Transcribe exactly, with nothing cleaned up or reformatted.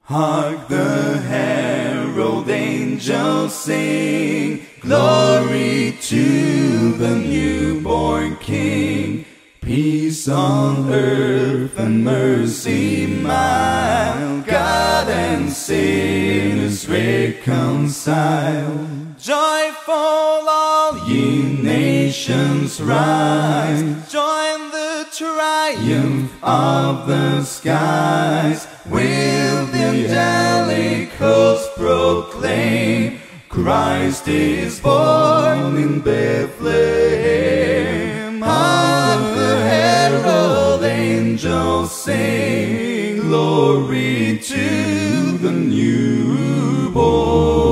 Hark the herald angels sing, glory to the newborn King. Peace on earth and mercy mild, God and sinners reconciled. Joyful all ye nations rise, join the triumph of the skies. Will the angelic host proclaim, Christ is born in Bethlehem. Hark the herald angels sing, glory to the newborn.